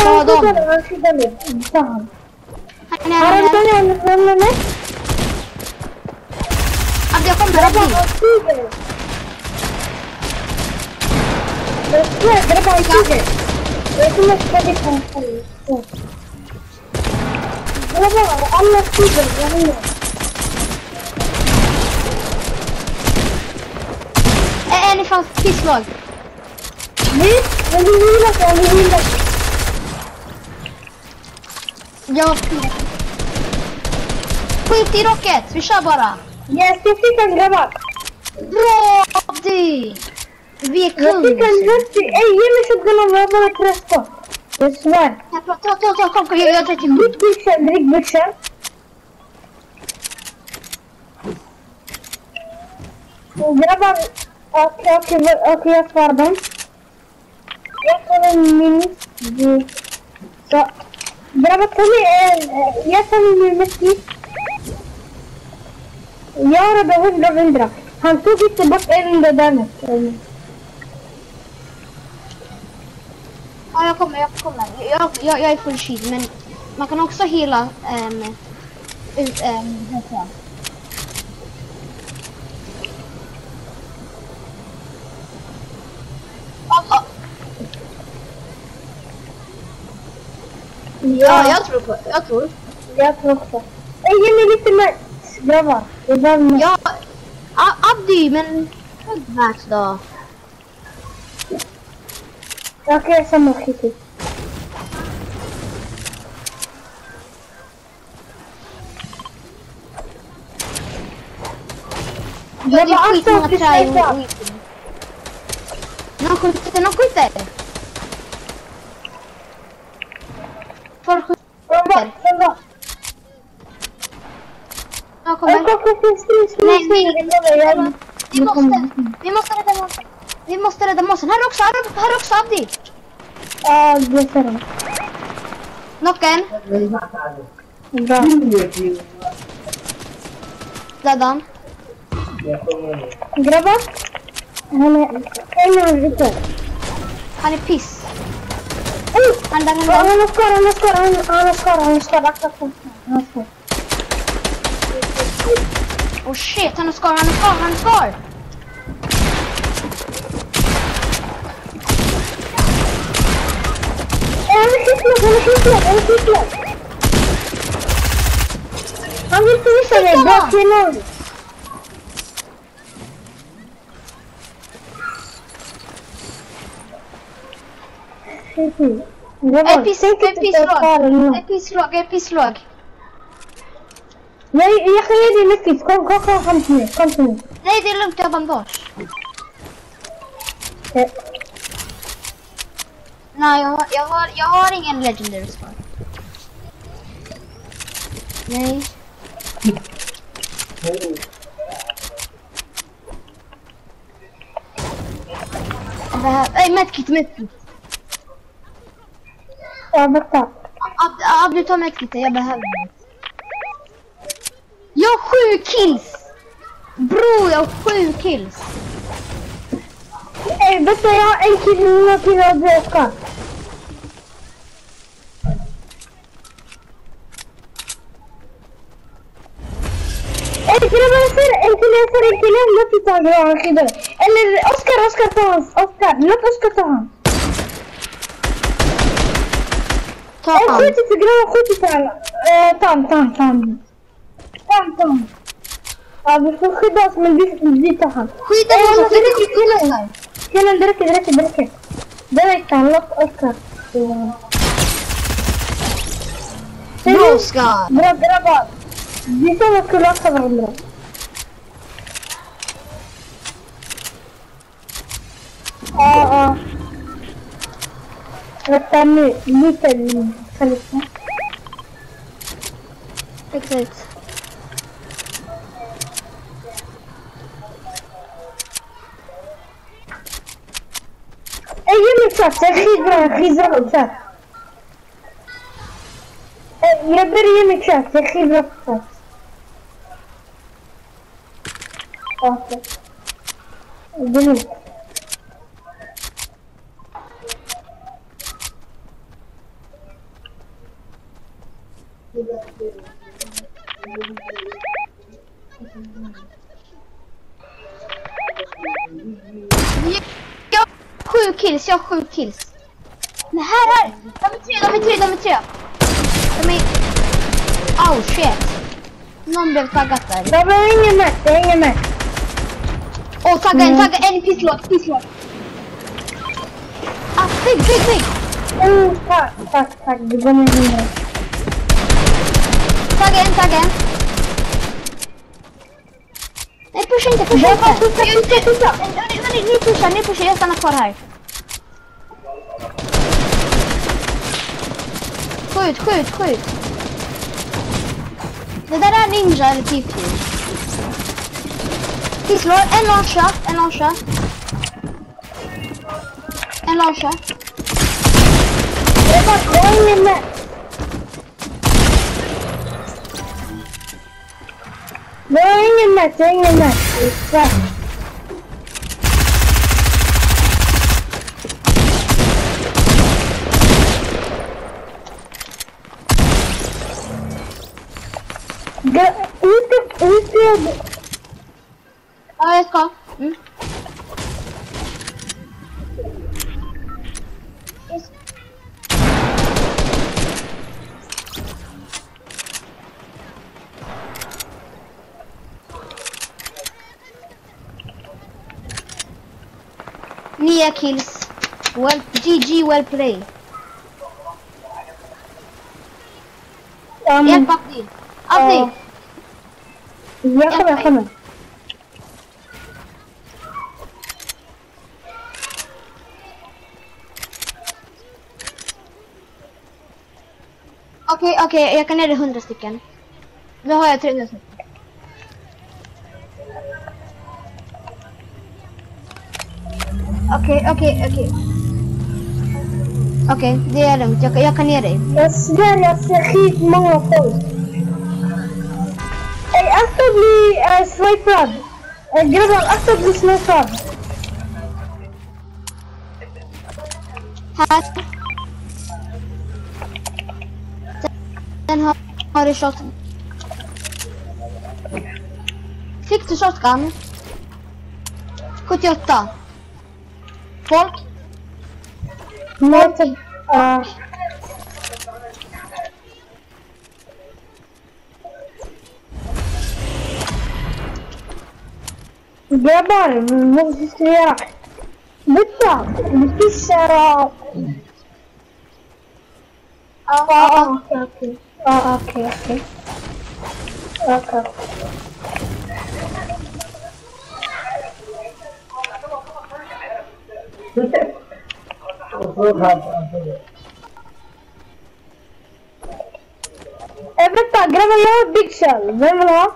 var dem. Tamam. Hani Abdi, jag kommer Abdi. En ifrån pisslag. Jag skit i rocket, vi kör bara. Jag fick en grabbar. Bra Abdi. Vi är kung. Jag fick en röstig. Ey, ge mig så den om jag bara träffar. Jag svär. Kom, jag drar till Drick bitchen. Grabbar, okej, jag svarar dem. Jag får en minut. Så, grabbar, kom igen. Jag tar min minut. Jag har 100. Han tog inte bort en där. Ja, jag kommer. Jag är full shit, men man kan också hela ut härifrån. Ja, jag tror. Jag tror också. Ge mig lite mer grabbar. Ja, Abdi, men match då. Okej, samma skit. Jag är skitmånga träd och skit. Någon skjuter. Får skjuter. Jag kommer. Nej. Vi måste rädda mossen. Här är också Abdi. Ja, det ser jag. Knocken. Bra. Dödan. Grabbar. Han är Piss. Han skar. Oh shit, han skar. Han vill visa mig, bra kvinnor. Pisslag. Nej, jag kan ge dig mycket. Kom till mig. Nej, det är lugnt, jag har bandage. Nej, jag har ingen legendary svar. Nej. Medkit. Ja, borta. Abdi, ta medkit, jag behöver det. Jag har 7 kills! Bro, jag har 7 kills! Vet du, jag har en kill, mina killar och döka. En kille, låt oss ta honom. Eller Oskar ta hans. Låt Oskar ta hans. Skjut till honom. Tam. Ja, vi får skydda oss, men vi tar han. Skydda oss. Killen, det räcker. Det räcker, låt Oskar. Bra, Oskar. Bra, grabbar. Vi ska vara kul också varandra. Ja. Vänta nu, lite. Exakt. Ge mig plats, jag skidrar plats. Jag börjar ge mig plats, jag skidrar plats. Okej. Det är lugnt. 7 kills, jag har 7 kills. Men här! De är tre. Oh shit. Någon blev taggat där. Det var ingen med. Åh, tagga en pisslåt. Ah, bygg. Tack. Det går med hindra. Tagga en. Nej, pusha inte. Ni pushar, jag stannar kvar här. Skjut. Det där är ninja eller typ. Vi slår en launcha. En launcha. Det var ingen med. Det är ingen med. Ute. Ja, jag ska. Nia kills. Well, GG, well play. Hjälp Abdi. Jag kommer. Okej, jag kan ner 100 stycken. Nu har jag 300 stycken. Okej, det är lugnt. Jag kan ner dig. Jag svär, jag ser skitmånga folk. Akta bli swipad. Grabbar, akta bli swipad. Här. Den har du shot. Fick du shotgun? 78. Folk? Nej, grabbar, vad ska jag göra? Vänta, vi pissar. Okej. Vänta, grabbar, jag har big shell. Vem vill ha?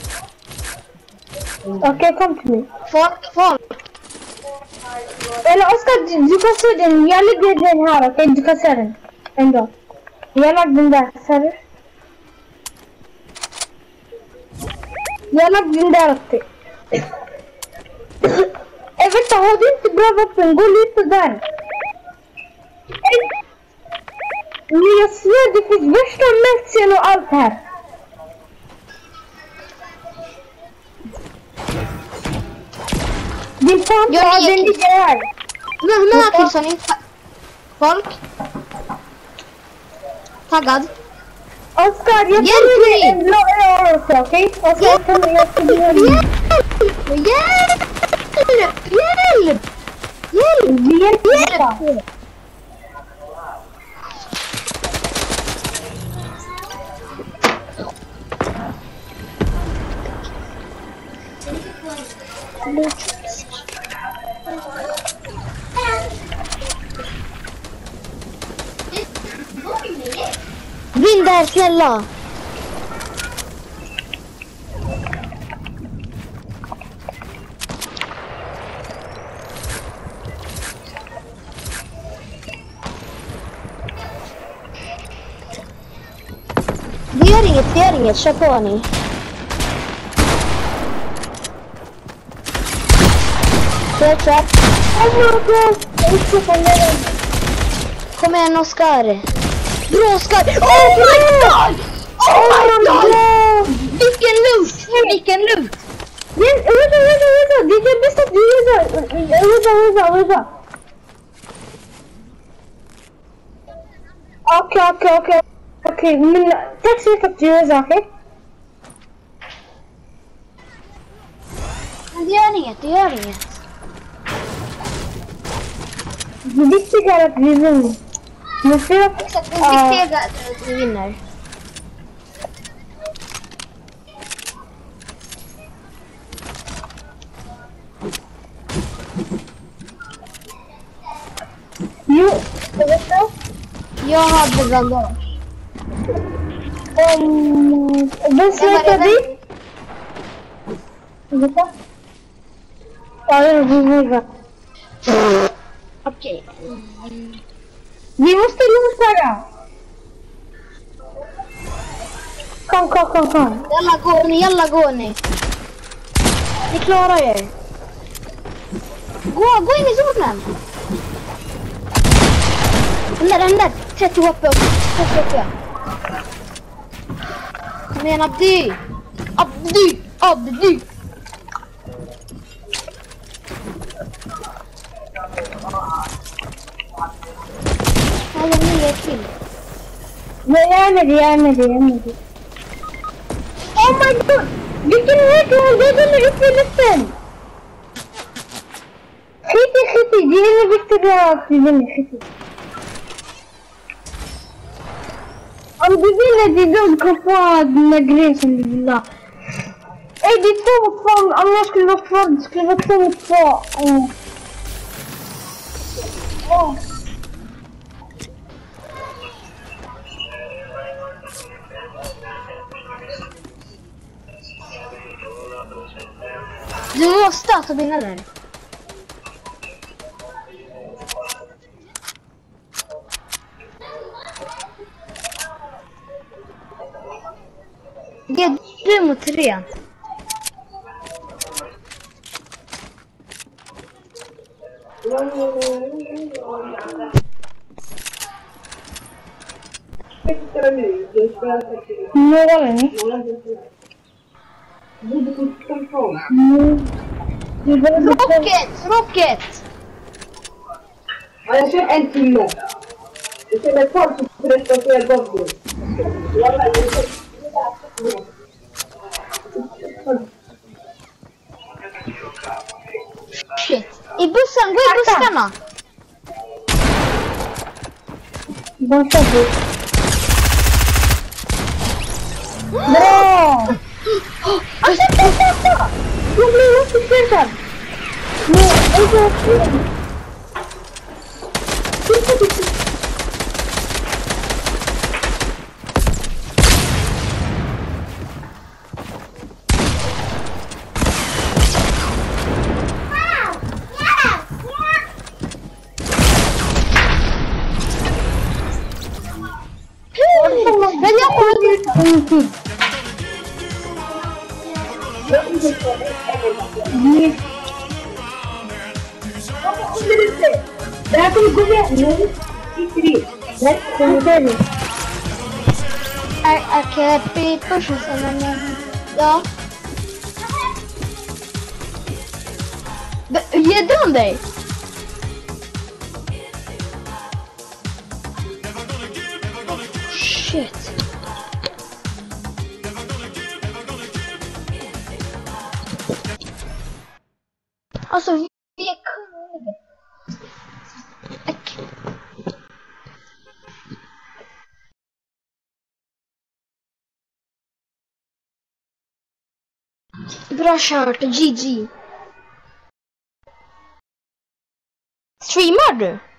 Okej, kom till mig. Folk. Eller Oskar, du kan se den. Jag lägger den här, okej? Du kan se den. Ändå. Jag lagt den där, ser du? Jag lagt den där uppe. Vänta, har du inte bra vapen? Gå lite där. Men jag svär, det finns värsta mätsen och allt här. Din pampa, den ligger här. Hur många kills har ni? Folk? Taggad? Oskar, jag kommer en blå öra, okej? Oskar, jag ska bli en... Hjälp! Vinn där, snälla! Det gör inget, kör på ni. Kör. Kom igen, Oskar. Bra, Oskar! Oh my god! Vilken loot! Vänta, det är det bästa du gör. Vänta. Okej, men tack så mycket att du gör saker. Men det gör inget, det gör inget. Det viktiga är att vi vinner. Exakt, det viktiga är att vi vinner. Jo, jag vet det. Jag hade bandage. Vem släpper dig? Vet du? Ja, det är det. Okej. Vi måste låsa. Kom. Jalla gå ni. Ni klarar er. Gå in i zonen. Den där. 30 HP. Kom igen, Abdi. Alla nya till. Jag är med dig. Oh my god! Vilken väg det är uppe i luften! Skit i, det är det viktiga att vi vinner, skit i. Om du vinner, det är dumt att få den där grejen som du vill ha. Ey, det är 2 mot 2, om jag skulle vara kvar, det skulle vara 2 mot 2. Du måste alltså vinna den. Det är du mot 3. Rocket! Ja, jag kör en timme. Jag känner folk som berättar fler gånger. Shit. I bussen, gå i bussarna! Bra! Akta! Jag blir uppspelad! Men jag kommer Det här kommer gå med. Nu sitter vi. Nej, kommer vi. Okej, vi pushar sen. Ja. Ge dem dig! Shit. Alltså, vi är kunniga. Bra kört, GG. Streamar du?